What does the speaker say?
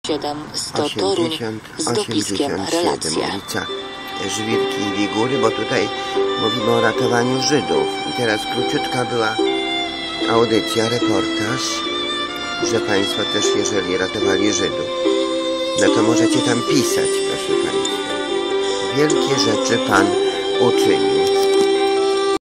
100 Toruń z dopiskiem relacja. Ulica Żwirki i Wigury, bo tutaj mówimy o ratowaniu Żydów. I teraz króciutka była audycja, reportaż, że Państwo też, jeżeli ratowali Żydów, no to możecie tam pisać, proszę Państwa. Wielkie rzeczy Pan uczynił.